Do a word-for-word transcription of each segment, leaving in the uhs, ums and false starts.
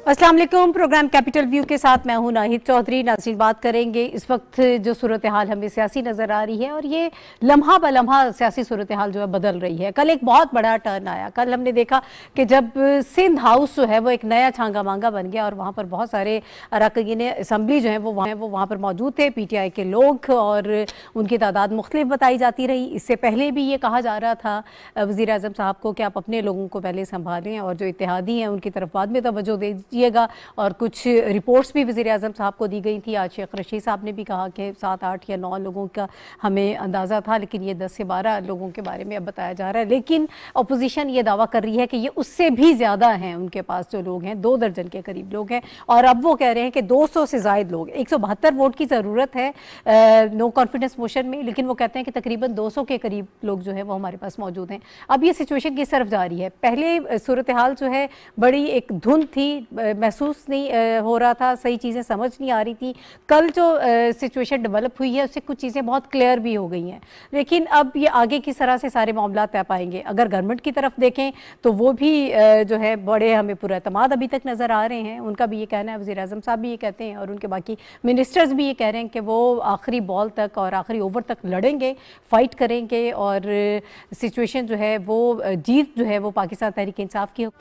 अस्सलाम वालेकुम। Programme capital view के साथ मैं हूं नाहिद चौधरी। नाज़रीन, बात करेंगे इस वक्त जो सूरत हाल हमें सियासी नज़र आ रही है और ये लम्हा ब लम्हा सियासी सूरत हाल जो है बदल रही है। कल एक बहुत बड़ा टर्न आया। कल हमने देखा कि जब सिंध हाउस जो है वो एक नया छांगा मांगा बन गया और वहाँ पर बहुत सारे अरकान असम्बली जो हैं वो वहाँ वो वहाँ पर मौजूद थे, पी टी आई के लोग, और उनकी तादाद मुख्तलिफ बताई जाती रही। इससे पहले भी ये कहा जा रहा था वज़ीर आज़म साहब को कि आप अपने लोगों को पहले संभालें और जो इत्तेहादी हैं उनकी तरफ बाद में तवज्जो दे गा। और कुछ रिपोर्ट्स भी वज़ीर आज़म साहब को दी गई थी। आज शेख रशीद साहब ने भी कहा कि सात आठ या नौ लोगों का हमें अंदाज़ा था, लेकिन ये दस से बारह लोगों के बारे में अब बताया जा रहा है। लेकिन अपोजिशन ये दावा कर रही है कि ये उससे भी ज़्यादा हैं, उनके पास जो लोग हैं दो दर्जन के करीब लोग हैं। और अब वो कह रहे हैं कि दो सौ से ज़ायद लोग, एक सौ बहत्तर वोट की ज़रूरत है नो कॉन्फिडेंस मोशन में, लेकिन वो कहते हैं कि तकरीबन दो सौ के करीब लोग जो है वो हमारे पास मौजूद हैं। अब ये सिचुएशन किस तरफ जा रही है? पहले सूरत हाल जो है बड़ी एक धुंध थी, महसूस नहीं हो रहा था, सही चीज़ें समझ नहीं आ रही थी। कल जो सिचुएशन डेवलप हुई है उससे कुछ चीज़ें बहुत क्लियर भी हो गई हैं। लेकिन अब ये आगे किस तरह से सारे मामला तय पाएंगे? अगर गवर्नमेंट की तरफ देखें तो वो भी जो है बड़े हमें पूरा एतमाद अभी तक नज़र आ रहे हैं। उनका भी ये कहना है, वज़ीर आज़म साहब भी ये कहते हैं और उनके बाकी मिनिस्टर्स भी ये कह रहे हैं कि वो आखिरी बॉल तक और आखिरी ओवर तक लड़ेंगे, फाइट करेंगे और सिचुएशन जो है वो जीत जो है वो पाकिस्तान तहरीक इंसाफ की।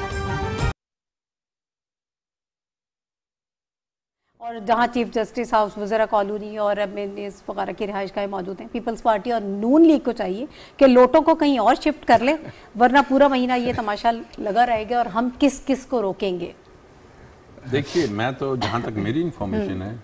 और जहां चीफ जस्टिस हाउस, वज़रा कॉलोनी और एमएनएस वगैरह की रिहाइशगाहें मौजूद हैं, पीपल्स पार्टी और नून लीग को चाहिए कि लोटों को कहीं और शिफ्ट कर ले, वरना पूरा महीना ये तमाशा लगा रहेगा और हम किस किस को रोकेंगे। देखिए, मैं तो जहां तक मेरी इंफॉर्मेशन है,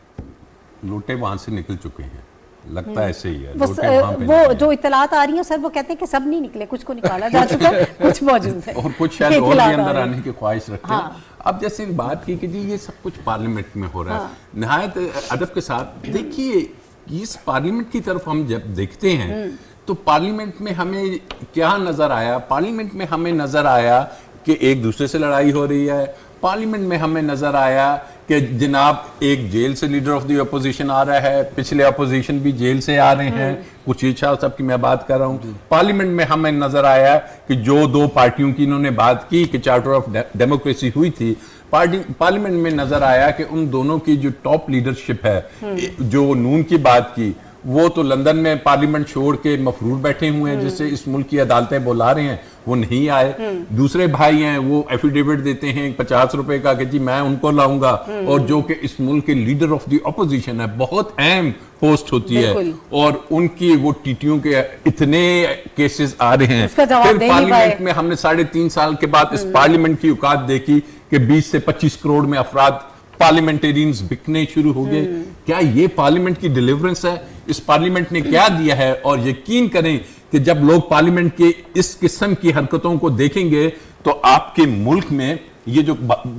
लोटे वहां से निकल चुके हैं, लगता है ऐसे ही है। वो, लोटे वो जो इत्तलात आ रही है सर, वो कहते हैं कि सब नहीं निकले, कुछ को निकाला जा चुका है, कुछ मौजूद है और कुछ शायद और भी अंदर आने की ख्वाहिश रखते हैं। हाँ। अब जैसे बात की कि जी ये सब कुछ पार्लियामेंट में हो रहा है, हाँ। नहायत अदब के साथ देखिए, इस पार्लियामेंट की तरफ हम जब देखते हैं तो पार्लियामेंट में हमें क्या नजर आया? पार्लियामेंट में हमें नजर आया कि एक दूसरे से लड़ाई हो रही है। पार्लियामेंट में हमें नजर आया कि जनाब एक जेल से लीडर ऑफ द अपोजिशन आ रहा है, पिछले अपोजिशन भी जेल से आ रहे हैं, कुछ इच्छा सब की मैं बात कर रहा हूँ। पार्लियामेंट में हमें नजर आया कि जो दो पार्टियों की इन्होंने बात की कि चार्टर ऑफ डेमोक्रेसी हुई थी, पार्टी पार्लियामेंट में नजर आया कि उन दोनों की जो टॉप लीडरशिप है, जो नून की बात की, वो तो लंदन में पार्लियामेंट छोड़ के मफरूर बैठे हुए हैं, जिससे इस मुल्क की अदालतें बुला रहे हैं, वो नहीं आए। दूसरे भाई हैं, वो एफिडेविट देते हैं पचास रुपए का कि जी मैं उनको लाऊंगा, और जो कि इस मुल्क के लीडर ऑफ द ऑपोजिशन है, बहुत अहम पोस्ट होती है, और उनकी वो टीटियों के इतने केसेस आ रहे हैं। फिर पार्लियामेंट में हमने साढ़े तीन साल के बाद इस पार्लियामेंट की औकात देखी कि बीस से पच्चीस करोड़ में अफराद पार्लियामेंटेरियंस बिकने शुरू हो गए। क्या ये पार्लियामेंट की डिलीवरेंस है? इस पार्लियामेंट ने क्या दिया है? और यकीन करें कि जब लोग पार्लियामेंट के इस किस्म की हरकतों को देखेंगे तो आपके मुल्क में ये जो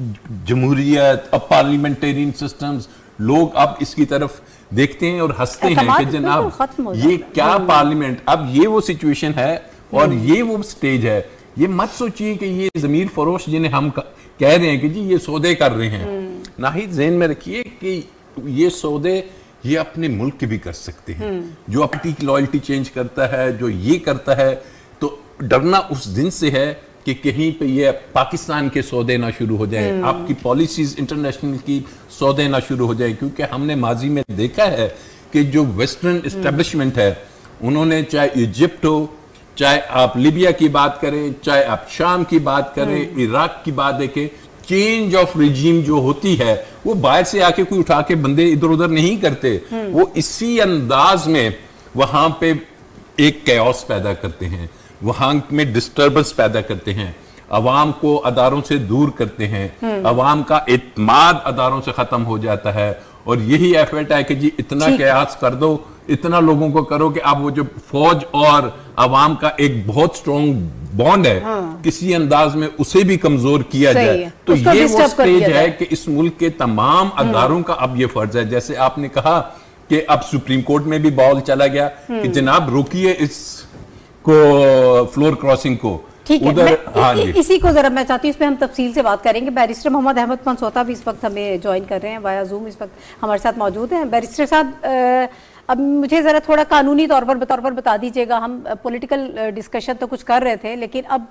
जमहूरियत, अब पार्लियामेंटेरियन सिस्टम्स, लोग अब इसकी तरफ देखते हैं और हंसते हैं कि जनाब ये क्या पार्लियामेंट। अब ये वो सिचुएशन है और ये वो स्टेज है। ये मत सोचिए कि ये जमीर फरोश जिन्हें हम कह रहे हैं कि जी ये सौदे कर रहे हैं, नाहिद ज़हन में रखिए कि ये सौदे ये अपने मुल्क के भी कर सकते हैं। जो अपनी लॉयल्टी चेंज करता है, जो ये करता है, तो डरना उस दिन से है कि कहीं पे ये पाकिस्तान के सौदे ना शुरू हो जाए, आपकी पॉलिसीज इंटरनेशनल की सौदे ना शुरू हो जाए। क्योंकि हमने माजी में देखा है कि जो वेस्टर्न एस्टेब्लिशमेंट है, उन्होंने चाहे इजिप्ट हो, चाहे आप लीबिया की बात करें, चाहे आप शाम की बात करें, इराक की बात देखें, चेंज ऑफ रिजीम जो होती है वो बाहर से आके कोई उठा के बंदे इधर उधर नहीं करते, वो इसी अंदाज में वहां पे एक कैओस पैदा करते हैं, वहां में डिस्टर्बेंस पैदा करते हैं, अवाम को अदारों से दूर करते हैं, अवाम का एतमाद अदारों से खत्म हो जाता है। और यही एफर्ट है कि जी इतना कैओस कर दो, इतना लोगों को करो कि आप वो जो फौज और अवाम का एक बहुत स्ट्रॉन्ग बॉन्ड है, हाँ। किसी अंदाज में उसे भी कमजोर किया जाए। तो ये वो स्टेज है कि इस मुल्क के तमाम अदारों का अब ये फर्ज है। जैसे आपने कहा कि अब सुप्रीम कोर्ट में भी बॉल चला गया कि जनाब रोकिए इसको, फ्लोर क्रॉसिंग को। ठीक है, हाँ इ, इसी को जरा मैं चाहती हूँ, इस पे हम तफसील से बात करेंगे। बैरिस्टर मोहम्मद अहमद मनसोता भी इस वक्त हमें ज्वाइन कर रहे हैं वाया जूम, इस वक्त हमारे साथ मौजूद हैं। बैरिस्टर साहब, अब मुझे ज़रा थोड़ा कानूनी तौर पर तौर पर बता दीजिएगा, हम पॉलिटिकल डिस्कशन तो कुछ कर रहे थे, लेकिन अब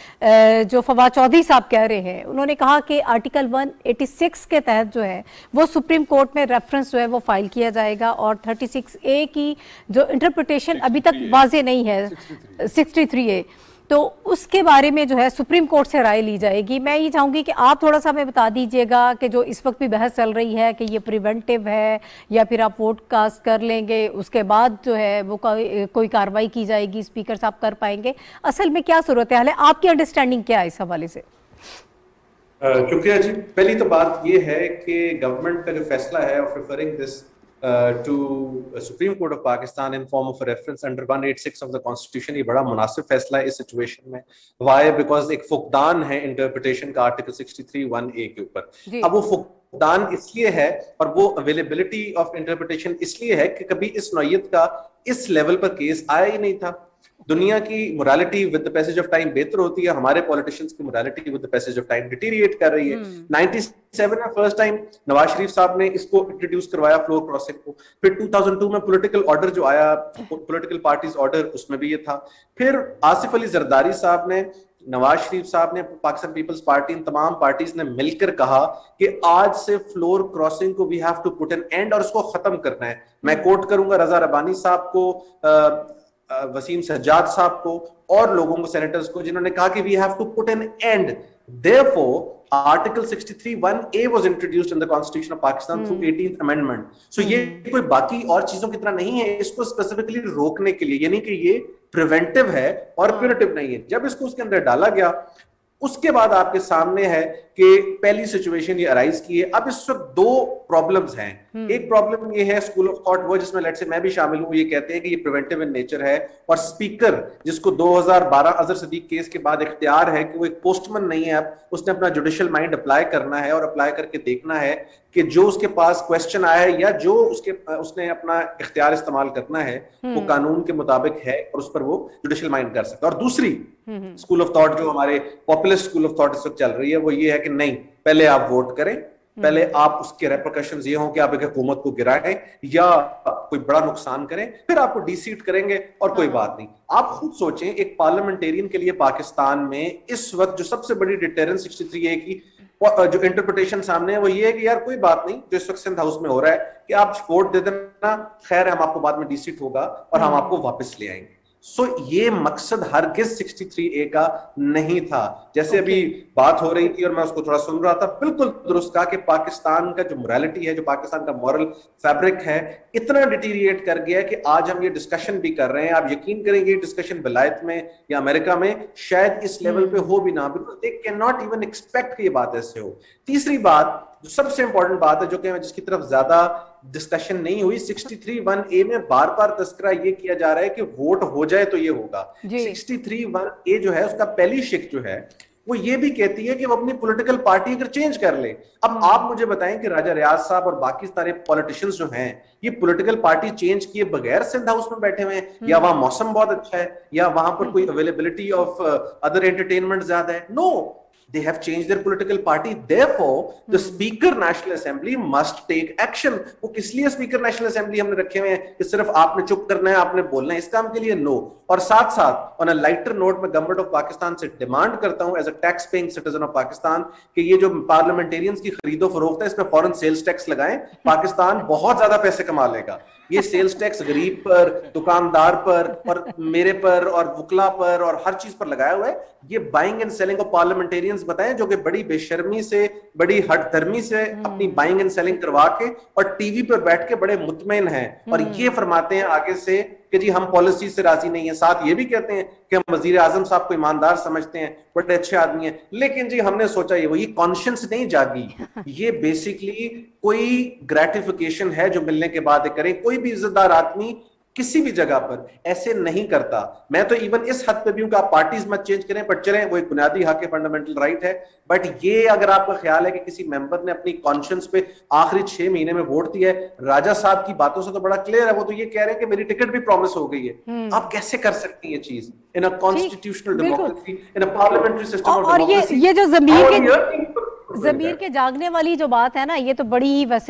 जो फवाद चौधरी साहब कह रहे हैं, उन्होंने कहा कि आर्टिकल एक सौ छियासी के तहत जो है वो सुप्रीम कोर्ट में रेफरेंस जो है वो फाइल किया जाएगा, और छत्तीस ए की जो इंटरप्रिटेशन अभी तक वाजे नहीं है, तिरसठ ए, तो उसके बारे में जो है सुप्रीम कोर्ट से राय ली जाएगी। मैं ये चाहूंगी कि आप थोड़ा सा हमें बता दीजिएगा कि जो इस वक्त भी बहस चल रही है कि ये प्रिवेंटिव है या फिर आप वोट कास्ट कर लेंगे, उसके बाद जो है वो कोई कोई कार्रवाई की जाएगी, स्पीकर साहब कर पाएंगे, असल में क्या सूरत हाल है, आपकी अंडरस्टैंडिंग क्या है इस हवाले से? शुक्रिया जी। पहली तो बात ये है कि गवर्नमेंट का जो फैसला है of referring this to supreme court of Pakistan in form of reference under one eighty six of the constitution, ये बड़ा मुनासिब फैसला है इस सिचुएशन में। वाई? बिकॉज एक फुकदान है इंटरप्रिटेशन का article sixty three one A के ऊपर। अब वो फुकदान इसलिए है और वो अवेलेबिलिटी ऑफ इंटरप्रिटेशन इसलिए है कि कभी इस नौयत का इस लेवल पर केस आया ही नहीं था। दुनिया की morality with the passage of time बेहतर होती है, हमारे पॉलिटिशियंस की morality with the passage of time deteriorate कर रही है। सत्तानवे में फर्स्ट टाइम नवाज शरीफ साहब ने इसको इंट्रोड्यूस करवाया, फ्लोर क्रॉसिंग को। फिर दो हज़ार दो में पॉलिटिकल ऑर्डर जो आया, पॉलिटिकल पार्टीज ऑर्डर, उसमें भी ये था। फिर आसिफ अली जरदारी साहब ने, नवाज शरीफ साहब ने, पाकिस्तान पीपल्स पार्टी, इन तमाम पार्टीज ने मिलकर कहा कि आज से फ्लोर क्रॉसिंग को we have to put an end और इसको खत्म करना है। मैं कोट करूंगा रजा रबानी साहब को, आ, वसीम सज्जाद साहब को और लोगों को, सेनेटर्स को, जिन्होंने कहा कि we have to put an end. Therefore article sixty three one A was introduced in the constitution of Pakistan through eighteenth amendment. So ये कोई बाकी और चीजों की तरह नहीं है, इसको स्पेसिफिकली रोकने के लिए, यानी कि ये प्रिवेंटिव है और प्यूरेटिव नहीं है। जब इसको उसके अंदर डाला गया, उसके बाद आपके सामने है कि पहली सिचुएशन ये अराइज की है। अब इस वक्त दो प्रॉब्लम्स हैं। एक प्रॉब्लम ये है स्कूल ऑफ थॉट वो, जिसमें लेट्स से मैं भी शामिल हूं, ये कहते हैं कि ये प्रिवेंटिव इन नेचर है, और स्पीकर जिसको दो हज़ार बारह अजहर सदीक केस के बाद इख्तियार है कि वो एक पोस्टमैन नहीं है, अब उसने अपना जुडिशियल माइंड अप्लाई करना है और अप्लाई करके देखना है कि जो उसके पास क्वेश्चन आया है या जो उसके उसने अपना इख्तियार इस्तेमाल करना है वो कानून के मुताबिक है और उस पर वो जुडिशियल माइंड कर सकता है। और दूसरी स्कूल ऑफ थॉट जो हमारे पॉपुलिस्ट स्कूल ऑफ थॉट इस वक्त चल रही है वो ये है कि नहीं, पहले आप वोट करें, पहले आप उसके रेपरकशंस ये हों कि आप एक हुकूमत को गिराएं या कोई बड़ा नुकसान करें, फिर आपको डीसीट करेंगे और कोई बात नहीं। आप खुद सोचें, एक पार्लियामेंटेरियन के लिए पाकिस्तान में इस वक्त जो सबसे बड़ी डिटेरेंस सिक्सटी थ्री ए की जो इंटरप्रिटेशन सामने है वो ये है कि यार कोई बात नहीं, जो इस वक्त सिंध हाउस में हो रहा है कि आप वोट दे देना, खैर हम आपको बाद में डीसीट होगा और हम आपको वापस ले आएंगे। सो so, ये मकसद हरगिज सिक्सटी थ्री ए का नहीं था। जैसे okay. अभी बात हो रही थी और मैं उसको थोड़ा सुन रहा था, बिल्कुल दुरुस्त कहा कि पाकिस्तान का जो मोरालिटी है, जो पाकिस्तान का मॉरल फैब्रिक है, इतना डिटीरिएट कर गया है कि आज हम ये डिस्कशन भी कर रहे हैं। आप यकीन करेंगे डिस्कशन विलायत में या अमेरिका में शायद इस लेवल पे हो भी ना, because they can not even expect कि ये बात ऐसे हो। तीसरी बात जो सबसे इंपॉर्टेंट बात है, जो कि जिसकी तरफ ज्यादा डिस्कशन नहीं हुई, सिक्सटी थ्री वन ए में बार बार तस्करा ये किया जा रहा है कि वोट हो जाए तो ये होगा। सिक्सटी थ्री वन ए जो है उसका पहली शिक जो है वो ये भी कहती है कि वो अपनी पॉलिटिकल पार्टी अगर चेंज कर ले। अब आप मुझे बताएं कि राजा रियाज साहब और बाकी सारे पॉलिटिशियंस जो हैं ये पॉलिटिकल पार्टी चेंज किए बगैर सिंध हाउस में बैठे हुए हैं, या वहां मौसम बहुत अच्छा है, या वहां पर कोई अवेलेबिलिटी ऑफ अदर एंटरटेनमेंट ज्यादा है? No, they have changed their political party, therefore the speaker national assembly must take action। वो किस लिए स्पीकर नेशनल असेंबली हमने रखे हुए हैं कि सिर्फ आपने चुप करना है, आपने बोलना है, इस काम के लिए? नो। और साथ साथ ऑन अ लाइटर नोट में गवर्नमेंट ऑफ पाकिस्तान से डिमांड करता हूं as a tax paying citizen of Pakistan कि ये जो पार्लियामेंटेरियंस की खरीदो फरोख्त है इसमें फॉरेन सेल्स टैक्स लगाएं। पाकिस्तान बहुत ज्यादा पैसे कमा लेगा। ये सेल्स टैक्स गरीब पर, दुकानदार पर और मेरे पर और वुकला पर और हर चीज पर लगाया हुआ है। ये buying and selling of parliamentarians बताएं जो कि बड़ी बेशर्मी से, बड़ी हठधर्मी से अपनी बाइंग एंड सेलिंग करवा के और टीवी पर बैठ के बड़े मुतमईन हैं और ये फरमाते हैं आगे से कि जी हम पॉलिसी से राजी नहीं है। साथ ये भी कहते हैं कि हम वजीर आजम साहब को ईमानदार समझते हैं, बड़े अच्छे आदमी हैं, लेकिन जी हमने सोचा ये वही कॉन्शियंस नहीं जागी। ये बेसिकली कोई ग्रेटिफिकेशन है जो मिलने के बाद करें। कोई भी इज्जतदार आदमी किसी भी जगह पर ऐसे नहीं करता। मैं तो इवन इस हद पे भी हूं कि आप पार्टीज मत चेंज करें, पर चलें, वो एक बुनियादी हक है, फंडामेंटल राइट है। बट ये अगर आपका ख्याल है कि किसी मेंबर ने अपनी कॉन्शियंस पे आखिरी छह महीने में वोट दिया है, राजा साहब की बातों से तो बड़ा क्लियर है, वो तो ये कह रहे हैं कि मेरी टिकट भी प्रॉमिस हो गई है। आप कैसे कर सकती है ये चीज in a constitutional democracy, in a parliamentary system of democracy? ये जो जमीर के जमीर के जागने वाली जो बात है ना, ये तो बड़ी वैसे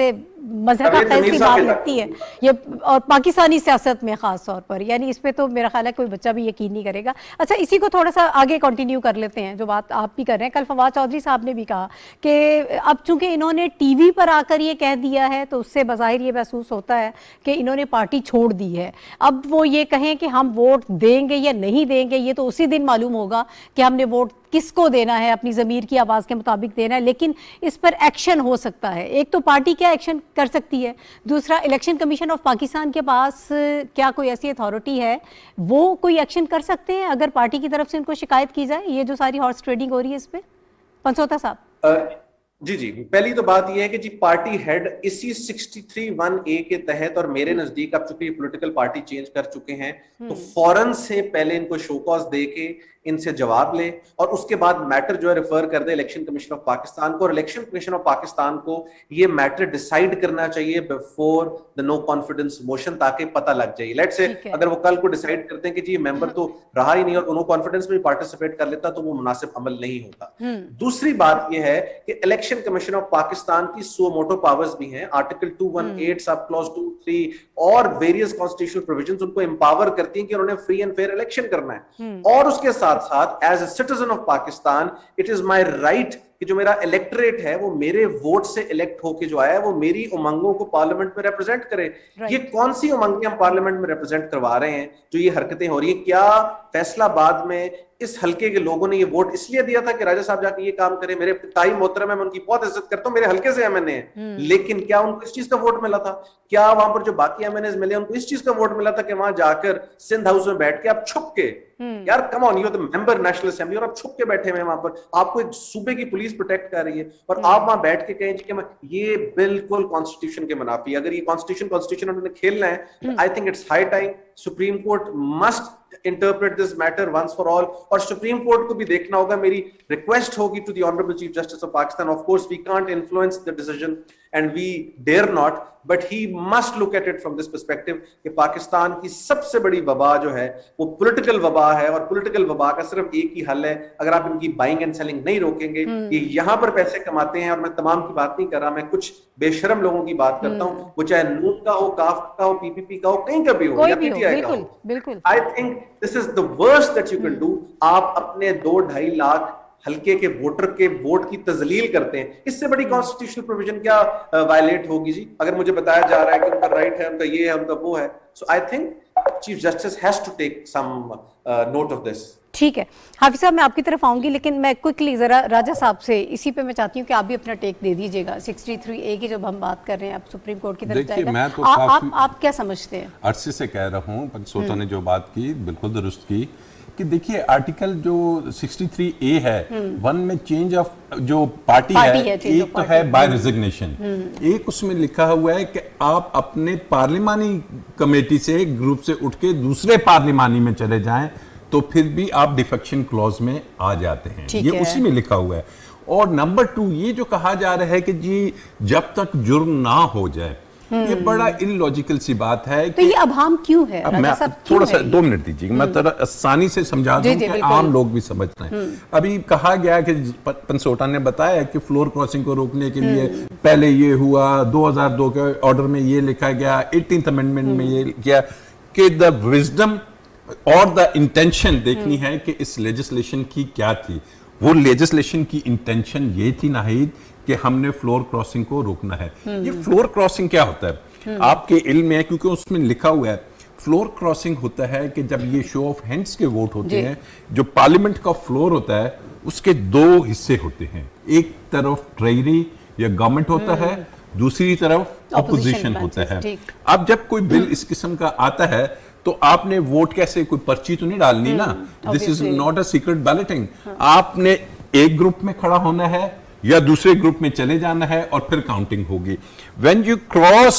मज़हब का कैसी बात लगती है ये, और पाकिस्तानी सियासत में खास तौर पर, यानी इस पे तो मेरा ख्याल है कोई बच्चा भी यकीन नहीं करेगा। अच्छा, इसी को थोड़ा सा आगे कंटिन्यू कर लेते हैं, जो बात आप भी कर रहे हैं। कल फवाद चौधरी साहब ने भी कहा कि अब चूंकि इन्होंने टीवी पर आकर ये कह दिया है तो उससे बज़ाहिर ये महसूस होता है कि इन्होंने पार्टी छोड़ दी है। अब वो ये कहें कि हम वोट देंगे या नहीं देंगे, ये तो उसी दिन मालूम होगा कि हमने वोट किसको देना है, अपनी ज़मीर की आवाज़ के मुताबिक देना है, लेकिन इस पर एक्शन हो सकता है। एक तो पार्टी क्या एक्शन कर सकती है, दूसरा इलेक्शन कमीशन ऑफ पाकिस्तान के पास क्या कोई ऐसी अथॉरिटी है वो कोई एक्शन कर सकते हैं अगर पार्टी की तरफ से उनको शिकायत की जाए, ये जो सारी हॉर्स ट्रेडिंग हो रही है इस पर? पंसोता साहब। जी जी, पहली तो बात यह है कि जी पार्टी हेड इसी सिक्सटी थ्री वन ए के तहत, और मेरे नजदीक अब चूंकि पॉलिटिकल पार्टी चेंज कर चुके हैं तो फौरन से पहले इनको शो कॉज दे के इनसे जवाब ले और उसके बाद मैटर जो है रेफर कर दे इलेक्शन कमीशन ऑफ पाकिस्तान को, और इलेक्शन कमीशन ऑफ पाकिस्तान को ये मैटर डिसाइड करना चाहिए before the no confidence motion, ताकि पता लग जाए। लेट्स से अगर वो कल को डिसाइड करते हैं कि जी मेंबर तो रहा ही नहीं और नो कॉन्फिडेंस में पार्टिसिपेट कर लेता तो वो मुनासिब अमल नहीं होता। दूसरी बात यह है कि इलेक्शन कमीशन ऑफ पाकिस्तान की सो मोटो पावर्स भी हैं, article two one eight sub clause two three और वेरियस कॉन्स्टिट्यूशनल प्रोविजंस उनको एम्पावर करती हैं कि उन्होंने फ्री एंड फेयर इलेक्शन करना है, और उसके साथ साथ as a citizen of Pakistan it is my right कि जो मेरा इलेक्टोरेट है वो मेरे वोट से इलेक्ट होके जो आया है वो मेरी उमंगों को पार्लियामेंट में रिप्रेजेंट करे। ये कौन सी उमंगें हम पार्लियामेंट में रिप्रेजेंट करवा रहे हैं जो ये हरकतें हो रही है? क्या फैसलाबाद में इस हल्के के लोगों ने ये वोट इसलिए दिया था कि राजा साहब जाके ये काम करें? मेरे ताई मोहतरम है, मैं उनकी बहुत इज्जत करता हूं, मेरे हल्के से एमएनए हैं, लेकिन क्या उनको इस चीज का वोट मिला था? क्या वहां पर जो बाकी एमएनए मिले उनको इस चीज का वोट मिला था कि वहां जाकर सिंध हाउस में बैठ के आप छुप के, यार come on, you are the member national assembly और आप छुप के बैठे हुए वहां पर, आपको एक सूबे की पुलिस प्रोटेक्ट कर रही है और आप वहां बैठ के कहें कि ये बिल्कुल कॉन्स्टिट्यूशन के मुनाफी। अगर ये कॉन्स्टिट्यूशन कॉन्स्टिट्यूशन उन्होंने खेलना है, I think it's high time supreme court must interpret this matter once for all, और सुप्रीम कोर्ट को भी देखना होगा। मेरी रिक्वेस्ट होगी to the honourable chief justice of Pakistan, of course we can't influence the decision and we dare not, but he must look at it from this perspective कि पाकिस्तान की सबसे बड़ी वबा जो है वो पॉलिटिकल वबा है, और पॉलिटिकल वबा का सिर्फ एक ही हल है, अगर आप इनकी बाइंग एंड सेलिंग नहीं रोकेंगे। ये यहाँ पर पैसे कमाते हैं, और मैं तमाम की बात नहीं कर रहा, मैं कुछ बेशरम लोगों की बात करता हूँ, वो चाहे नून का हो, काफ का हो, पीपीपी का हो, कहीं का भी हो, या पीटीआई का हो। I think this is the worst that you can do. आप अपने दो ढाई लाख हल्के के वोटर के वोट की तजलील करते हैं, इससे बड़ी कॉन्स्टिट्यूशनल प्रोविजन क्या वायलेट होगी जी? अगर मुझे बताया जा रहा है कि उनका राइट है, उनका ये है, उनका वो है, so I think chief justice has to take some note of this. ठीक है हाफिज साहब, मैं आपकी तरफ आऊंगी, लेकिन मैं क्विकली जरा राजा साहब से इसी पे मैं चाहती हूँ कि आप भी अपना टेक दे दीजिएगा। सिक्सटी थ्री ए की जब हम बात कर रहे हैं, आप सुप्रीम कोर्ट की तरफ जाएगा, मैं तो आ, आप आप क्या समझते हैं? अरसे से कह रहा हूँ, पंसोता ने जो बात की बिल्कुल दुरुस्त की कि देखिए आर्टिकल जो सिक्सटी थ्री ए है, वन में चेंज ऑफ जो पार्टी, पार्टी है, है एक तो है बाय रिजिग्नेशन, एक उसमें लिखा हुआ है कि आप अपने पार्लिमानी कमेटी से ग्रुप से उठ के दूसरे पार्लिमानी में चले जाएं तो फिर भी आप डिफेक्शन क्लॉज में आ जाते हैं, ये उसी में लिखा हुआ है। और नंबर टू, ये जो कहा जा रहा है कि जी जब तक जुर्म ना हो जाए, ये बड़ा इलॉजिकल सी बात है। तो ये अभाम क्यों है? अब मैं थोड़ा सा दो मिनट दीजिए, मैं थोड़ा आसानी से समझा दूं कि आम लोग भी समझ रहे हैं। अभी कहा गया कि पंसोटा ने बताया कि फ्लोर क्रॉसिंग को रोकने के लिए पहले ये हुआ, दो हज़ार दो के ऑर्डर में ये लिखा गया, एटीन्थ अमेंडमेंट में ये किया कि द विजडम और द इंटेंशन देखनी है कि इस लेजिस्लेशन की क्या थी। वो लेजिस्लेशन की इंटेंशन ये थी नाहिद कि हमने फ्लोर क्रॉसिंग को रोकना है। ये फ्लोर क्रॉसिंग क्या होता है आपके इल्म में है, क्योंकि उसमें लिखा हुआ है फ्लोर क्रॉसिंग होता है कि जब ये शो ऑफ हैंड्स के वोट होते हैं, जो पार्लियामेंट का फ्लोर होता है उसके दो हिस्से होते हैं, एक तरफ ट्रेजरी या गवर्नमेंट होता है, दूसरी तरफ अपोजिशन होता है। अब जब कोई बिल इस किस्म का आता है तो आपने वोट कैसे, कोई पर्ची तो नहीं डालनी ना, this is not a secret balloting. आपने एक ग्रुप में खड़ा होना है या दूसरे ग्रुप में चले जाना है और फिर काउंटिंग होगी। When you cross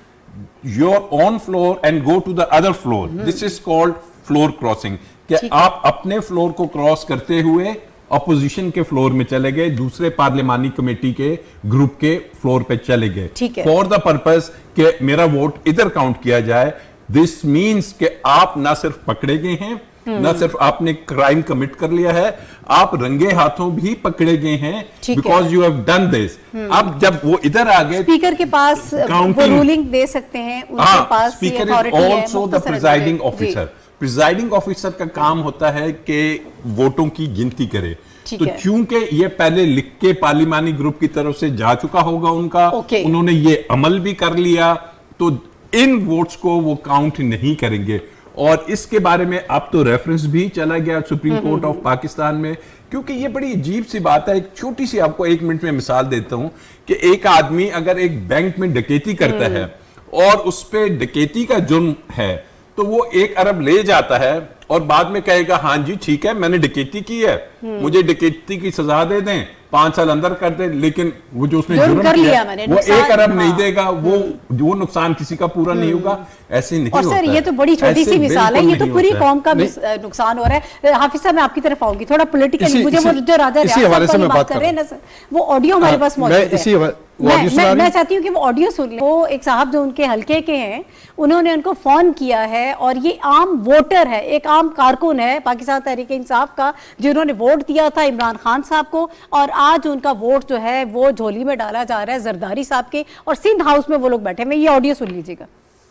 your own floor and go to the other floor, this is called floor crossing. कि आप अपने फ्लोर को क्रॉस करते हुए अपोजिशन के फ्लोर में चले गए, दूसरे पार्लियामानी कमेटी के ग्रुप के फ्लोर पे चले गए, फॉर द पर्पस कि मेरा वोट इधर काउंट किया जाए। दिस मीन्स कि आप ना सिर्फ पकड़े गए हैं न सिर्फ आपने क्राइम कमिट कर लिया है, आप रंगे हाथों भी पकड़े गए हैं because you have done this. अब जब वो इधर आ गए, स्पीकर के पास वो रूलिंग दे सकते हैं, उनके पास speaker is also the presiding officer. Presiding officer का काम होता है कि वोटों की गिनती करे। तो चूंकि ये पहले लिख के पार्लिमानी ग्रुप की तरफ से जा चुका होगा उनका, okay. उन्होंने ये अमल भी कर लिया, तो इन वोट्स को वो काउंट नहीं करेंगे। और इसके बारे में अब तो रेफरेंस भी चला गया सुप्रीम कोर्ट ऑफ पाकिस्तान में, क्योंकि ये बड़ी अजीब सी बात है। एक छोटी सी आपको एक मिनट में मिसाल देता हूं कि एक आदमी अगर एक बैंक में डकैती करता है और उस पर डकैती का जुर्म है, तो वो एक अरब ले जाता है और बाद में कहेगा हाँ जी ठीक है मैंने डकैती की है, मुझे डकैती की सजा दे दें, पांच साल अंदर कर दें, लेकिन वो जो उसने जुर्म किया वो एक अरब हाँ। नहीं देगा, वो वो नुकसान किसी का पूरा नहीं होगा। ऐसे नहीं और होता सर ये तो बड़ी छोटी सी मिसाल है, ये तो पूरी कौम का नुकसान हो रहा है। हाफिज साहब मैं आपकी तरफ आऊंगी थोड़ा पॉलिटिकली, मुझे वो जो राजा रियासत बात कर रहे हैं ना सर, वो ऑडियो हमारे पास मौजूद है, मैं, मैं, मैं चाहती हूँ कि वो ऑडियो सुन लें। वो एक साहब जो उनके हलके के हैं, उन्होंने उनको फोन किया है और ये आम वोटर है, एक आम कारकुन है पाकिस्तान तहरीक इंसाफ का, जिन्होंने वोट दिया था इमरान खान साहब को, और आज उनका वोट जो है वो झोली में डाला जा रहा है जरदारी साहब के, और सिंध हाउस में वो लोग बैठे हैं। ये ऑडियो सुन लीजिएगा।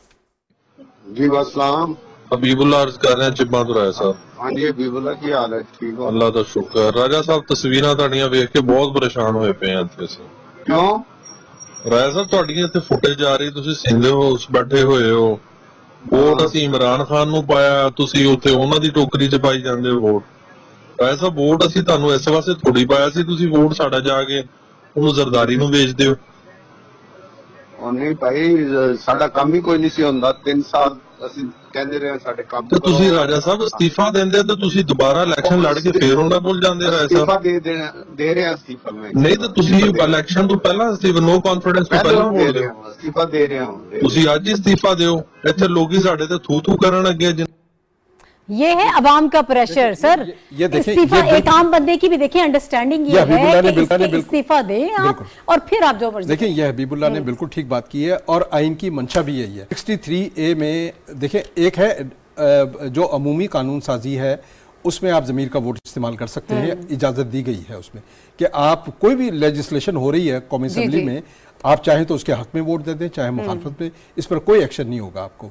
जी वास्सलाम, हबीबुल्लाह अर्ज कर रहे हैं चिब्बा तो राजा साहब। हाँ जी हबीबुल्लाह की हाल है? ठीक हो? अल्लाह का शुक्र। राजा साहब तस्वीरां तुहाडियां वेख के बहुत परेशान होए पे हैं इत्थे से। क्यों? राजा साहब तुहाडियां इत्थे फुटेज आ रही, तुसीं सिंध हाउस बैठे होए हो, वोट असीं इमरान खान नूं पाया, तुसीं उत्थे उन्हां दी टोकरी च पाई जांदे हो वोट। राजा साहब वोट असीं तुहानूं इस वास्ते थोड़ी पाया सी, तुसीं वोट साडा जाके ਉਹਨੂੰ ਜ਼ਰਦਾਰੀ ਨੂੰ ਵੇਚ ਦਿਓ। ਉਹ ਨਹੀਂ ਭਾਈ ਸਾਡਾ ਕੰਮ ਹੀ ਕੋਈ ਨਹੀਂ ਸੀ ਹੁੰਦਾ, ਤਿੰਨ ਸਾਲ ਅਸੀਂ ਕਹਿੰਦੇ ਰਹੇ ਸਾਡੇ ਕੰਮ ਤੇ ਤੁਸੀਂ ਰਾਜਾ ਸਾਹਿਬ ਅਸਤੀਫਾ ਦਿੰਦੇ ਤੇ ਤੁਸੀਂ ਦੁਬਾਰਾ ਇਲੈਕਸ਼ਨ ਲੜ ਕੇ ਫੇਰ ਉਹਨਾਂ ਭੁੱਲ ਜਾਂਦੇ ਰਾਜਾ ਸਾਹਿਬ। ਅਸਤੀਫਾ ਦੇ ਦੇਣਾ ਦੇ ਰਹੇ ਅਸਤੀਫਾ ਮੈਂ ਨਹੀਂ ਤਾਂ ਤੁਸੀਂ ਇਲੈਕਸ਼ਨ ਤੋਂ ਪਹਿਲਾਂ ਅਸਤੀਫਾ ਨੋ ਕੌਨਫੀਡੈਂਸ ਤੋਂ ਪਹਿਲਾਂ ਬੋਲ ਰਹੇ ਹੋ, ਅਸਤੀਫਾ ਦੇ ਰਹੇ ਹੋ ਤੁਸੀਂ ਅੱਜ ਹੀ ਅਸਤੀਫਾ ਦਿਓ। ਇੱਥੇ ਲੋਕੀ ਸਾਡੇ ਤੇ ਥੂ ਥੂ ਕਰਨ ਲੱਗੇ। ये है अवाम का प्रेशर सर, ये इस्तीफा एक आम बंदे की भी देखिए अंडरस्टैंडिंग ये है कि इस्तीफा दें आप और फिर आप जो मर्जी। देखिए ये हबीबुल्लाह ने बिल्कुल ठीक बात की है और आइन की मंशा भी यही है। तिरसठ ए में देखिए एक है जो अमूमी कानून साजी है, उसमें आप ज़मीर का वोट इस्तेमाल कर सकते हैं, इजाज़त दी गई है उसमें कि आप कोई भी लेजिस्लेशन हो रही है कौमी असम्बली में, आप चाहें तो उसके हक में वोट दे दें, चाहे मुखालफत में, इस पर कोई एक्शन नहीं होगा आपको।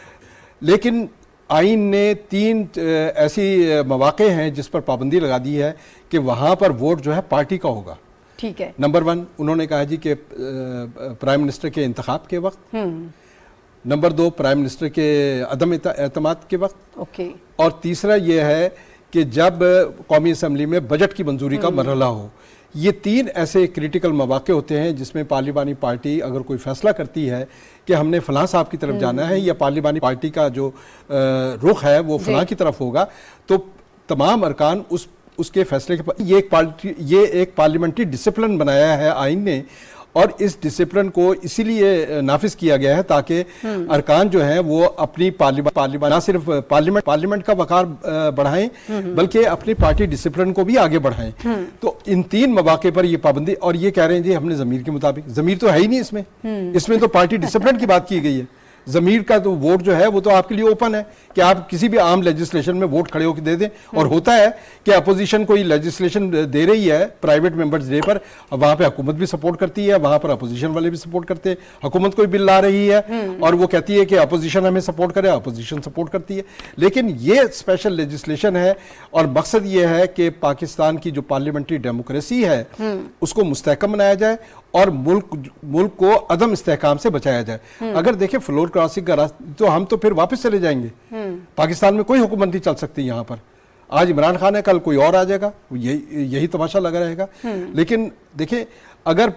लेकिन आइन ने तीन ऐसी मौके हैं जिस पर पाबंदी लगा दी है कि वहाँ पर वोट जो है पार्टी का होगा। ठीक है। नंबर वन उन्होंने कहा जी कि प्राइम मिनिस्टर के इंतखाब के वक्त, नंबर दो प्राइम मिनिस्टर के अदम एतमाद के वक्त, ओके, और तीसरा ये है कि जब कौमी असम्बली में बजट की मंजूरी का मरहला हो। ये तीन ऐसे क्रिटिकल मौके होते हैं जिसमें पार्लिमानी पार्टी अगर कोई फैसला करती है कि हमने फलां साहब की तरफ जाना है या पार्लिमानी पार्टी का जो रुख है वो फलां की तरफ होगा, तो तमाम अरकान उस उसके फैसले के ये एक पार्टी ये एक पार्लियामेंट्री डिसिप्लिन बनाया है आइन ने, और इस डिसिप्लिन को इसीलिए नाफिज किया गया है ताकि अरकान जो हैं वो अपनी पार्लियामेंट ना सिर्फ पार्लियामेंट पार्लियामेंट का वकार बढ़ाएं बल्कि अपनी पार्टी डिसिप्लिन को भी आगे बढ़ाएं। तो इन तीन मौके पर ये पाबंदी, और ये कह रहे हैं जी हमने ज़मीर के मुताबिक, ज़मीर तो है ही नहीं इसमें, इसमें तो पार्टी डिसिप्लिन की बात की गई है। ज़मीर का तो वोट जो है वो तो आपके लिए ओपन है कि आप किसी भी आम लेजिस्लेशन में वोट खड़े होकर दे दें। और होता है कि अपोजिशन कोई लेजिस्लेशन दे रही है प्राइवेट मेंबर्स डे पर, वहाँ पे हुकूमत भी सपोर्ट करती है, वहाँ पर अपोजिशन वाले भी सपोर्ट करते हैं। हुकूमत कोई बिल ला रही है और वो कहती है कि अपोजिशन हमें सपोर्ट करे, अपोजिशन सपोर्ट करती है। लेकिन ये स्पेशल लेजिस्लेशन है और मकसद ये है कि पाकिस्तान की जो पार्लियामेंट्री डेमोक्रेसी है उसको मुस्तहकम बनाया जाए और मुल्क मुल्क को अदम इस्तेहकाम से बचाया जाए। अगर देखें फ्लोर क्रॉसिंग का रास्ता, तो हम तो फिर वापस चले जाएंगे। पाकिस्तान में कोई हुकूमत नहीं चल सकती यहाँ पर। आज इमरान खान है, कल कोई और आ जाएगा, यही यही तमाशा लगा रहेगा। लेकिन देखें अगर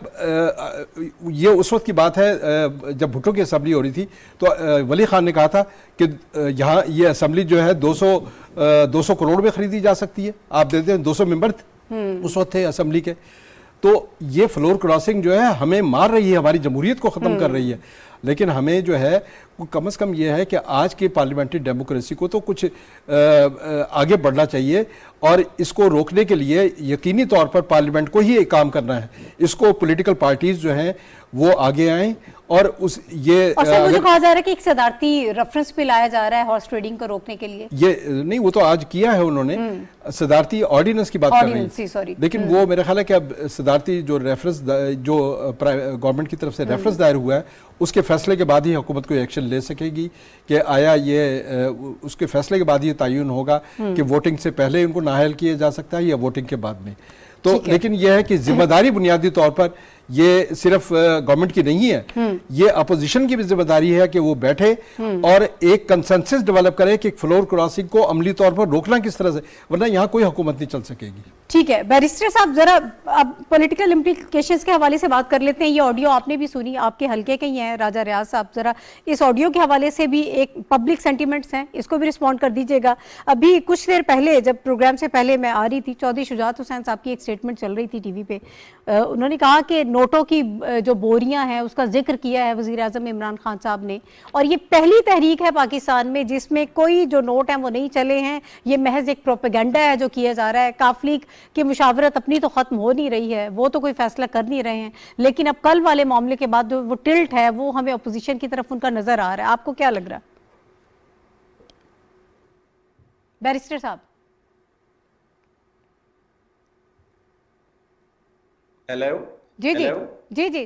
ये उस वक्त की बात है जब भुट्टो की असम्बली हो रही थी, तो वली खान ने कहा था कि यहाँ ये असम्बली जो है दो सौ दो सौ करोड़ में खरीदी जा सकती है। आप देते हैं दो सौ मेंबर उस वक्त थे असम्बली के। तो ये फ्लोर क्रॉसिंग जो है हमें मार रही है, हमारी जमहूरियत को ख़त्म कर रही है। लेकिन हमें जो है कम से कम ये है कि आज की पार्लियामेंट्री डेमोक्रेसी को तो कुछ आ, आ, आगे बढ़ना चाहिए और इसको रोकने के लिए यकीनी तौर पर पार्लियामेंट को ही एक काम करना है। इसको पॉलिटिकल पार्टीज जो हैं वो आगे आएं और उस ये और सर मुझे कहा जा रहा है कि एक सदारती रेफरेंस भी लाया जा रहा है हॉर्स ट्रेडिंग को रोकने के लिए। ये नहीं, वो तो आज किया है उन्होंने, सदारती ऑर्डिनेंस की बात कर रही है, लेकिन वो मेरा ख्याल है कि अब सदारती जो रेफरेंस जो गवर्नमेंट की तरफ से रेफरेंस दायर हुआ है उसके फैसले के बाद ही हुकूमत कोई एक्शन ले सकेगी कि आया ये उसके फैसले के बाद ये तयन होगा कि वोटिंग से पहले उनको नाअहल किया जा सकता है या वोटिंग के बाद में। तो लेकिन यह है कि जिम्मेदारी बुनियादी तौर पर ये सिर्फ गवर्नमेंट की नहीं है, ये अपोजिशन की भी जिम्मेदारी है कि वो बैठे और एक कंसेंसस डेवलप करे कि फ्लोर क्रॉसिंग को अमली तौर पर रोकना किस तरह से, वरना यहाँ कोई हुकूमत नहीं चल सकेगी। ठीक है बैरिस्टर साहब, जरा अब पॉलिटिकल इम्प्लीकेशंस के हवाले से बात कर लेते हैं। ये ऑडियो आपने भी सुनी, आपके हल्के के ही हैं राजा रियाज साहब, जरा इस ऑडियो के हवाले से भी एक पब्लिक सेंटिमेंट्स हैं, इसको भी रिस्पॉन्ड कर दीजिएगा। अभी कुछ देर पहले जब प्रोग्राम से पहले मैं आ रही थी, चौधरी शुजात हुसैन साहब की एक स्टेटमेंट चल रही थी टीवी पे, उन्होंने कहा कि नोटों की जो बोरियां हैं उसका जिक्र किया है वजीर आजम इमरान खान साहब ने, और ये पहली तहरीक है पाकिस्तान में जिसमें कोई जो नोट हैं वो नहीं चले हैं, ये महज एक प्रोपेगेंडा है जो किया जा रहा है। काफलीग की मुशावरत अपनी तो खत्म हो नहीं रही है, वो तो कोई फैसला कर नहीं रहे हैं, लेकिन अब कल वाले मामले के बाद जो वो टिल्ट है वो हमें अपोजिशन की तरफ उनका नजर आ रहा है। आपको क्या लग रहा है बैरिस्टर साहब? हेलो जी जी जी जी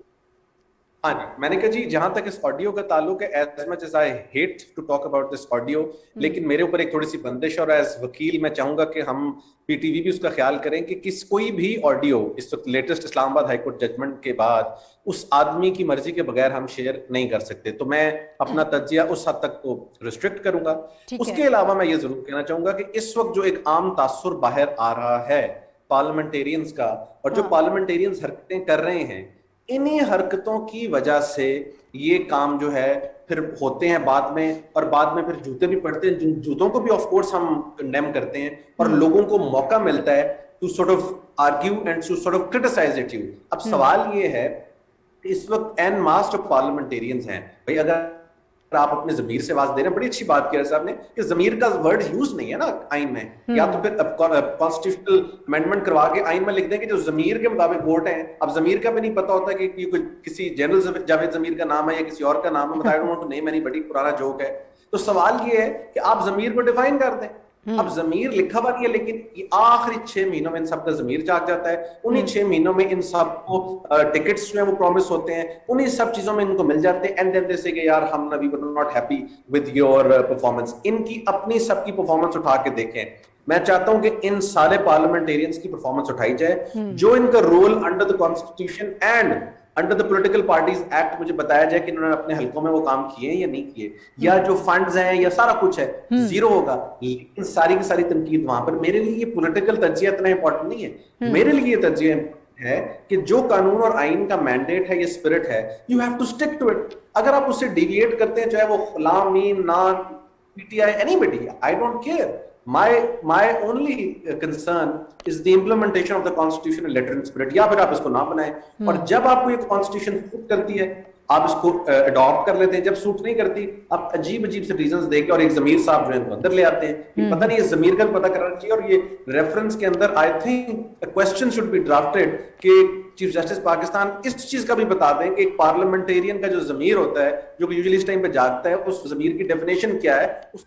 हाँ जी, मैंने कहा जी जहां तक इस ऑडियो का ताल्लुक है, as much as I hate to talk about this audio, लेकिन मेरे ऊपर एक थोड़ी सी बंदिश और एज वकील मैं चाहूंगा कि हम पीटीवी भी उसका ख्याल करें कि किस कोई भी ऑडियो इस वक्त लेटेस्ट इस्लामाबाद हाईकोर्ट जजमेंट के बाद उस आदमी की मर्जी के बगैर हम शेयर नहीं कर सकते। तो मैं अपना तज्जिया उस हद तक को रिस्ट्रिक्ट करूंगा। उसके अलावा मैं ये जरूर कहना चाहूंगा कि इस वक्त जो एक आम तासुर बाहर आ रहा है पार्लियामेंटेरियंस का, और जो पार्लियामेंटेरियंस हरकतें कर रहे हैं, इन्हीं हरकतों की वजह से ये काम जो है फिर होते हैं बाद में, और बाद में फिर जूते भी पड़ते हैं, जिन जूतों को भी ऑफ कोर्स हम कंडेम करते हैं, और लोगों को मौका मिलता है to sort of argue and to sort of criticise it you. अब सवाल ये है कि इस वक्त एन मास्ट ऑफ पार्लियामेंटेरियंस हैं भाई, अगर आप अपने ज़मीर से आवाज दे रहे हैं, बड़ी अच्छी बात किया साहब ने कि ज़मीर का वर्ड यूज नहीं है ना आइन में, या तो फिर कॉन्स्टिट्यूशनल अमेंडमेंट करवा के आइन में लिख दें कि जो ज़मीर के मुताबिक वोट है। अब ज़मीर का भी नहीं पता होता कि ये कोई किसी जनरल जावेद ज़मीर का नाम है या किसी और का नाम है, बताया don't want to name any, बड़ी पुराना जोक है। तो सवाल ये है कि आप ज़मीर को डिफाइन कर दें। अब ज़मीर लिखा हुआ नहीं है, लेकिन ये आखिरी छह महीनों में इन सब का ज़मीर जाग जाता है। उन्हीं छह महीनों में इन सब को टिकट्स जो है वो प्रॉमिस होते हैं, उन्हीं सब चीजों में इनको मिल जाते हैं, एंड देन दे से कि यार हम we were not happy with your performance. इनकी अपनी सबकी परफॉर्मेंस उठा के देखें। मैं चाहता हूं कि इन सारे पार्लियामेंटेरियंस की परफॉर्मेंस उठाई जाए, जो इनका role under the constitution and under the political parties act मुझे बताया जाए कि इन्होंने अपने हलकों में वो काम किए या नहीं किए, या जो फंड्स हैं या सारा कुछ है जीरो होगा। लेकिन सारी की सारी तनकीद वहां पर, मेरे लिए ये पॉलिटिकल तज्जिया इतना इंपॉर्टेंट नहीं है। मेरे लिए ये तज्जिया है कि जो कानून और आइन का मैंडेट है, ये स्पिरिट है, you have to stick to it. अगर आप उससे डिविएट करते हैं, चाहे वो गुलाम मीम नान PTI anybody, I don't care. My my only concern is the implementation of the constitution and letter and spirit, या फिर आप इसको ना बनाएं। hmm. और जब आपको ये कॉन्स्टिट्यूशन सूट करती है आप इसको अडॉप्ट कर लेते हैं, जब सूट नहीं करती आप अजीब अजीब से रीजंस देके और एक जमीर साहब जो है इनको अंदर ले आते हैं। hmm. पता नहीं ये जमीर का पता करना चाहिए। और ये रेफरेंस के अंदर I think question should be drafted कि चीफ जस्टिस पाकिस्तान इस चीज का भी बता दें कि एक पार्लियामेंटेरियन का जो जमीर होता है, जो कि यूजुअली इस टाइम पे जागता है, उस जमीर की डेफिनेशन क्या है। उस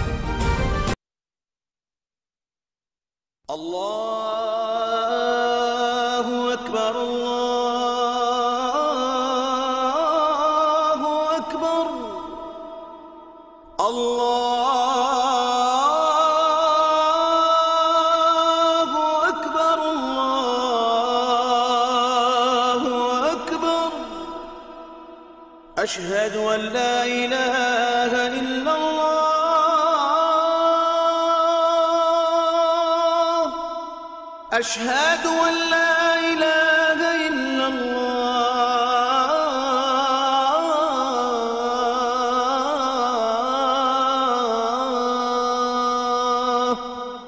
अल्लाहु अकबर अल्लाहु अकबर अल्लाहु अकबर अल्लाहु अकबर अशहदु अन ला इलाहा इल्लल्लाह अशहदु अन ला इलाहा इल्लल्लाह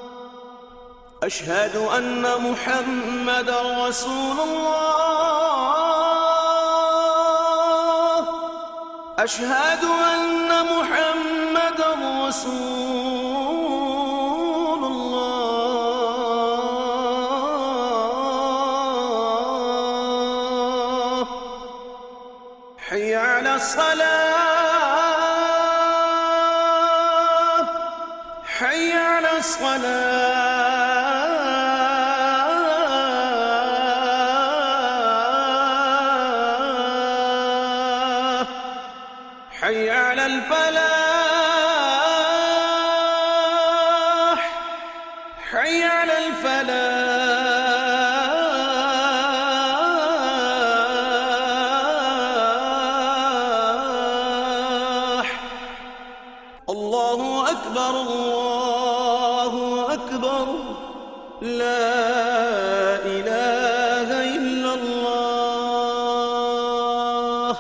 अशहदु अन्न मुहम्मदर रसूलुल्लाह أشهد أن محمد رسول الله حي على الصلاة حي على الصلاة حي على الفلاح حي على الفلاح الله أكبر الله أكبر لا إله إلا الله.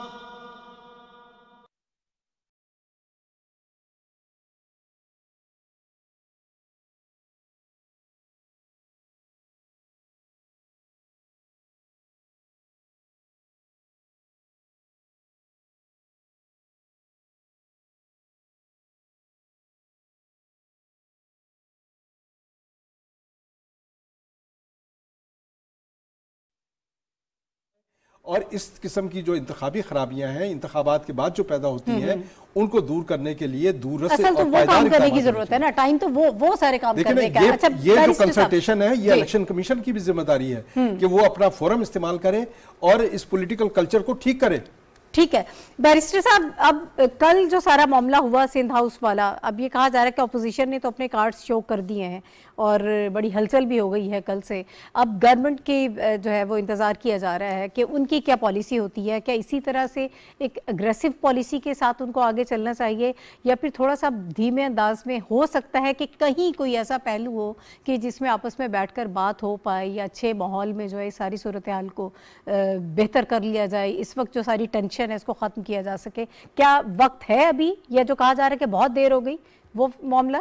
और इस किस्म की जो इंतखाबी खराबियां हैं इंतखाबात के बाद जो पैदा होती हैं उनको दूर करने के लिए दूरस्थ असल तो और वो पायदार काम करने की इक़दामात जरूरत है ना, टाइम तो वो वो सारे काम लेकिन करने का ये, है। अच्छा, ये जो बैरिस्टर साहब, कंसल्टेशन है ये जी। इलेक्शन कमीशन की भी जिम्मेदारी है कि वो अपना फोरम इस्तेमाल करे और इस पॉलिटिकल कल्चर को ठीक करे। ठीक है बैरिस्टर साहब, अब कल जो सारा मामला हुआ सिंध हाउस वाला, अब ये कहा जा रहा है कि अपोजिशन ने तो अपने कार्ड्स शो कर दिए हैं और बड़ी हलचल भी हो गई है कल से। अब गवर्नमेंट की जो है वो इंतज़ार किया जा रहा है कि उनकी क्या पॉलिसी होती है, क्या इसी तरह से एक अग्रेसिव पॉलिसी के साथ उनको आगे चलना चाहिए या फिर थोड़ा सा धीमे अंदाज में हो सकता है कि कहीं कोई ऐसा पहलू हो कि जिसमें आपस में बैठकर बात हो पाए या अच्छे माहौल में जो है सारी सूरत हाल को बेहतर कर लिया जाए, इस वक्त जो सारी टेंशन है इसको ख़त्म किया जा सके। क्या वक्त है अभी, या जो कहा जा रहा है कि बहुत देर हो गई वो मामला?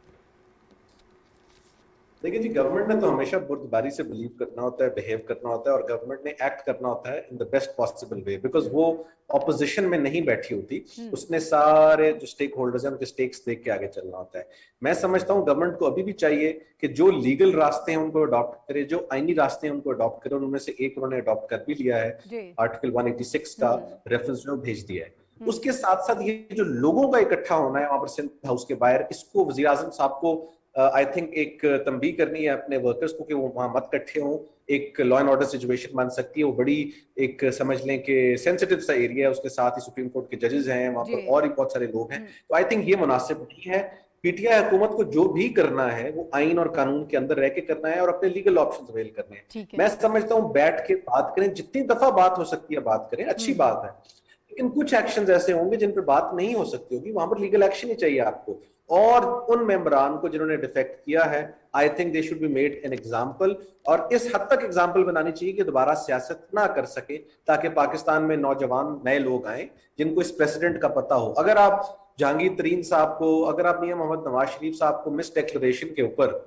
देखिए जी, गवर्नमेंट ने तो हमेशा बुर्दबारी से बिलीव करना होता है, बिहेव करना होता है और गवर्नमेंट ने एक्ट करना होता है in the best possible way, because वो ऑपोजिशन में नहीं बैठी होती, उसने सारे जो स्टेक होल्डर्स हैं उनके स्टेक्स देख के आगे चलना होता है। मैं समझता हूँ गवर्नमेंट को अभी भी चाहिए कि जो लीगल रास्ते हैं उनको अडॉप्ट करे, जो आईनी रास्ते हैं उनको अडॉप्ट करे। उनमें से एक उन्होंने अडॉप्ट कर भी लिया है, आर्टिकल वन एटी सिक्स का रेफरेंस जो भेज दिया है। उसके साथ साथ ये जो लोगों का इकट्ठा होना है वहां पर सिंध हाउस के बाहर, इसको वजीर आजम साहब को आई uh, थिंक एक तंबीह करनी है अपने वर्कर्स को कि वो वहां मत इकट्ठे हों। एक लॉ एंड ऑर्डर सिचुएशन बन सकती है, वो बड़ी एक समझ लें कि सेंसिटिव सा एरिया है, उसके साथ ही सुप्रीम कोर्ट के जजेस हैं वहां पर और भी बहुत सारे लोग हैं, तो आई थिंक ये मुनासिब नहीं है। पीटीआई हुकूमत को जो भी करना है वो आइन और कानून के अंदर रह के करना है और अपने लीगल ऑप्शंस अवेल करने हैं। मैं समझता हूँ बैठ के बात करें, जितनी दफा बात हो सकती है बात करें, अच्छी बात है, लेकिन कुछ एक्शंस ऐसे होंगे जिन पर बात नहीं हो सकती होगी, वहां पर लीगल एक्शन ही चाहिए आपको। और उन मेंबरान को जिन्होंने डिफेक्ट किया है, I think they should be made an example, और इस हद तक एग्जाम्पल बनानी चाहिए कि दोबारा सियासत ना कर सके, ताकि पाकिस्तान में नौजवान नए लोग आए जिनको इस प्रेसिडेंट का पता हो। अगर आप जहांगीर तरीन साहब को, अगर आप मियां मोहम्मद नवाज शरीफ साहब को मिस डिक्लेरेशन के ऊपर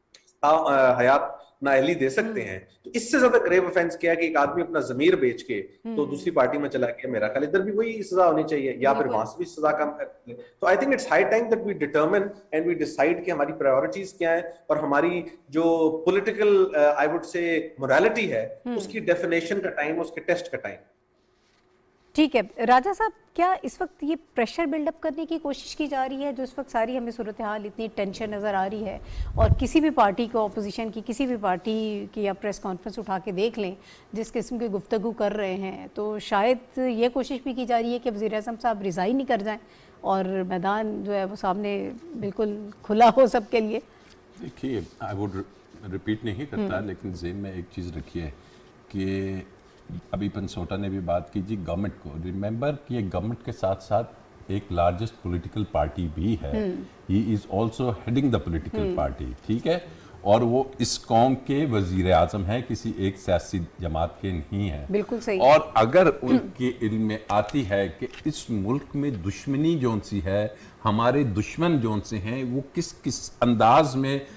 हयात नाअहली दे सकते हैं, तो इससे ज्यादा ग्रेव ऑफेंस क्या है कि एक आदमी अपना जमीर बेच के तो दूसरी पार्टी में चला गया। मेरा ख्याल इधर भी वही सजा होनी चाहिए, या फिर वहां से भी सजा कम करते हैं। तो I think it's high time that we determine and we decide कि हमारी प्रायोरिटीज क्या है और हमारी जो political I would say morality है उसकी डेफिनेशन का टाइम, उसके टेस्ट का टाइम। ठीक है राजा साहब, क्या इस वक्त ये प्रेशर बिल्डअप करने की कोशिश की जा रही है, जो इस वक्त सारी हमें सूरत हाल इतनी टेंशन नज़र आ रही है, और किसी भी पार्टी को, अपोजिशन की किसी भी पार्टी की या प्रेस कॉन्फ्रेंस उठा के देख लें जिस किस्म की गुफ्तगू कर रहे हैं, तो शायद ये कोशिश भी की जा रही है कि वज़ीर आज़म साहब रिज़ाइन ही कर जाएं और मैदान जो है वो सामने बिल्कुल खुला हो सबके लिए। देखिए, आई वुड रिपीट नहीं करता, लेकिन ज़हन में एक चीज़ रखिए कि अभी पंसोटा ने भी बात की जी गवर्नमेंट को, रिमेंबर कि ये गवर्नमेंट के साथ साथ एक लार्जेस्ट पॉलिटिकल पार्टी भी है, he is also heading the political party, ठीक है, और वो इस कौम के वजीर आजम है, किसी एक सियासी जमात के नहीं है। बिल्कुल सही। और अगर उनके इल्म में आती है कि इस मुल्क में दुश्मनी जौन सी है, हमारे दुश्मन जौन से हैं वो किस किस अंदाज में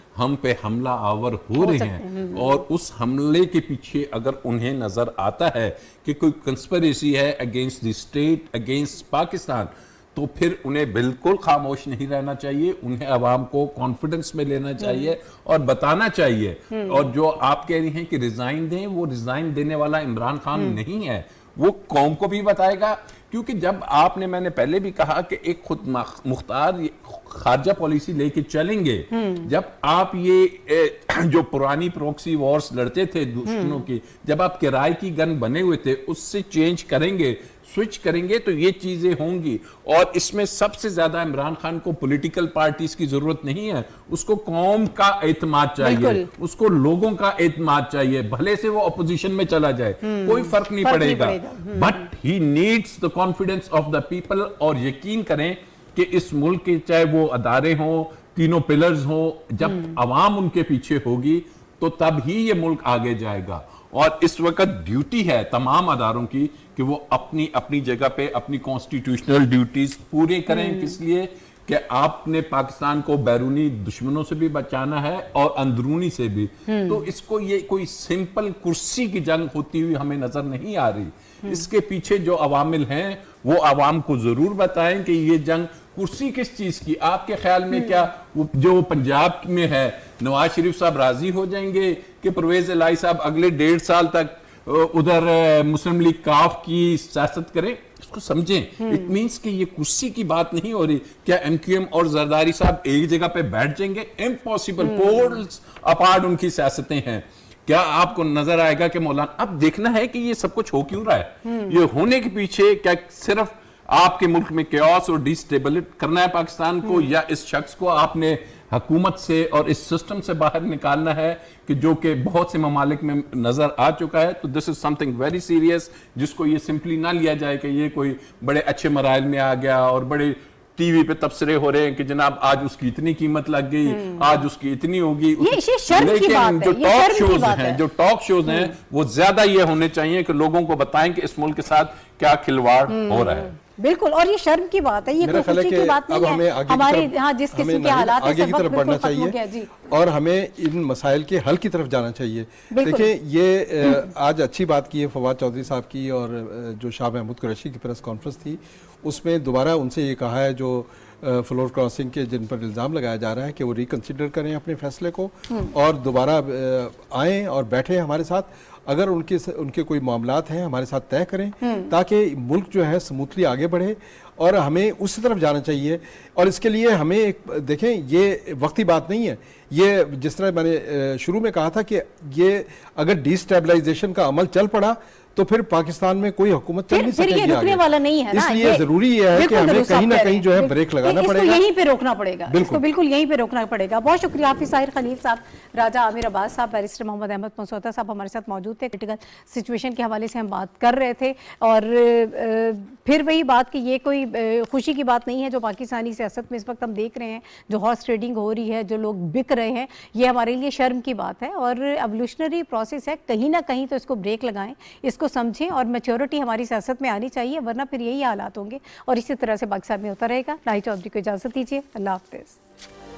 हम पे हमला आवर हो, हो रहे हैं और उस हमले के पीछे अगर उन्हें नजर आता है कि कोई कंस्पिरेसी है against the state, against Pakistan, तो फिर उन्हें बिल्कुल खामोश नहीं रहना चाहिए, उन्हें अवाम को कॉन्फिडेंस में लेना चाहिए और बताना चाहिए। और जो आप कह रही हैं कि रिजाइन दें, वो रिजाइन देने वाला इमरान खान नहीं है, वो कौम को भी बताएगा। क्योंकि जब आपने, मैंने पहले भी कहा कि एक खुद मुख्तार खारजा पॉलिसी लेके चलेंगे, जब आप ये जो पुरानी प्रॉक्सी वॉर्स लड़ते थे दुश्मनों की, जब आप किराए की गन बने हुए थे, उससे चेंज करेंगे, स्विच करेंगे, तो ये चीजें होंगी। और इसमें सबसे ज्यादा इमरान खान को पॉलिटिकल पार्टीज की जरूरत नहीं है, उसको कौम का एतमाद चाहिए, उसको लोगों का एतमाद चाहिए। भले से वो अपोजिशन में चला जाए, कोई फर्क नहीं फर्क पड़ेगा, but he needs the confidence of the people. और यकीन करें कि इस मुल्क के चाहे वो अदारे हों, तीनों पिलर्स हों, जब अवाम उनके पीछे होगी तो तब ही ये मुल्क आगे जाएगा। और इस वक्त ड्यूटी है तमाम अदारों की कि वो अपनी अपनी जगह पे अपनी कॉन्स्टिट्यूशनल ड्यूटीज पूरे करें। किस लिए? कि आपने पाकिस्तान को बैरूनी दुश्मनों से भी बचाना है और अंदरूनी से भी। तो इसको ये कोई सिंपल कुर्सी की जंग होती हुई हमें नजर नहीं आ रही। इसके पीछे जो अवामिल हैं वो अवाम को जरूर बताएं कि ये जंग कुर्सी किस चीज की। आपके ख्याल में क्या वो जो पंजाब में है, नवाज शरीफ साहब राजी हो जाएंगे कि परवेज इलाही साहब अगले डेढ़ साल तक उधर मुस्लिम लीग काफ की सियासत करें? इसको समझें। इट मींस कि ये कुर्सी की बात नहीं हो रही। क्या एमक्यूएम और जरदारी साहब एक जगह पे बैठ जाएंगे? इम्पॉसिबल। पोल्स अपार्ट उनकी सियासतें हैं। क्या आपको नजर आएगा कि मौलाना, अब देखना है कि ये सब कुछ हो क्यों रहा है। ये होने के पीछे क्या सिर्फ आपके मुल्क में केओस और डिस्टेबल करना है पाकिस्तान को, या इस शख्स को आपने हुकूमत से और इस सिस्टम से बाहर निकालना है कि जो कि बहुत से ममालिक में नजर आ चुका है। तो this is something very serious, जिसको ये सिंपली ना लिया जाए कि ये कोई बड़े अच्छे मराइल में आ गया और बड़े टीवी पे तबसरे हो रहे हैं कि जनाब आज उसकी इतनी कीमत लग गई, आज उसकी इतनी होगी। लेकिन जो टॉक शोज हैं जो टॉक शोज हैं वो ज्यादा ये होने चाहिए कि लोगों को बताएं कि इस मुल्क के साथ क्या खिलवाड़ हो रहा है। बिल्कुल, और ये शर्म की बात है, ये कोई खुशी की बात नहीं है। हमारे यहाँ जिस किस्म के हालात आगे की तरफ बढ़ना चाहिए और हमें इन मसाइल के हल की तरफ जाना चाहिए। देखिए, ये आज अच्छी बात की है फवाद चौधरी साहब की, और जो शाह महमूद कुरैशी की प्रेस कॉन्फ्रेंस थी उसमें दोबारा उनसे ये कहा है जो फ्लोर क्रॉसिंग के जिन पर इल्ज़ाम लगाया जा रहा है कि वो रिकंसिडर करें अपने फैसले को और दोबारा आएँ और बैठें हमारे साथ। अगर उनके उनके कोई मामलात हैं हमारे साथ तय करें ताकि मुल्क जो है स्मूथली आगे बढ़े, और हमें उसी तरफ जाना चाहिए। और इसके लिए हमें एक देखें, ये वक्ती बात नहीं है। ये जिस तरह मैंने शुरू में कहा था कि ये अगर डिस्टेबलाइजेशन का अमल चल पड़ा तो फिर पाकिस्तान में कोई हुकूमत चल नहीं सकेगी, रुकने वाला नहीं है ना। इसलिए जरूरी यह है कि हमें कहीं ना कहीं जो है ब्रेक लगाना पड़ेगा, यहीं पे रोकना पड़ेगा, इसको बिल्कुल यहीं पे रोकना पड़ेगा। बहुत शुक्रिया हाफिज ताहिर खलील साहब, राजा आमिर अब्बास साहब, बैरिस्टर मोहम्मद अहमद मसौदा साहब हमारे साथ मौजूद थे। क्रिटिकल सिचुएशन के हवाले से हम बात कर रहे थे, और फिर वही बात कि ये कोई खुशी की बात नहीं है जो पाकिस्तानी सियासत में इस वक्त हम देख रहे हैं, जो हॉर्स ट्रेडिंग हो रही है, जो लोग बिक रहे हैं, ये हमारे लिए शर्म की बात है और एवोल्यूशनरी प्रोसेस है। कहीं ना कहीं तो इसको ब्रेक लगाएं, इसको समझें, और मैच्योरिटी हमारी सियासत में आनी चाहिए, वरना फिर यही हालात होंगे और इसी तरह से पाकिस्तान में होता रहेगा। राही चौधरी को इजाज़त दीजिए, अल्लाह हाफ़िज़।